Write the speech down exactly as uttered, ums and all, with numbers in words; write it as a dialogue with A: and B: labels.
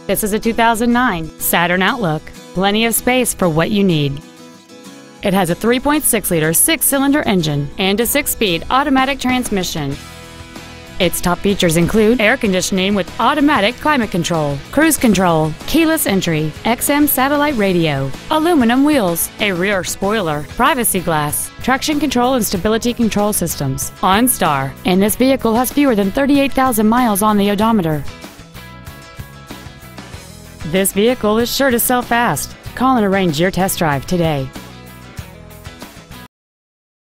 A: This is a two thousand nine Saturn Outlook. Plenty of space for what you need. It has a three point six liter six-cylinder engine and a six-speed automatic transmission. Its top features include air conditioning with automatic climate control, cruise control, keyless entry, X M satellite radio, aluminum wheels, a rear spoiler, privacy glass, traction control and stability control systems, OnStar, and this vehicle has fewer than thirty-eight thousand miles on the odometer. This vehicle is sure to sell fast. Call and arrange your test drive today.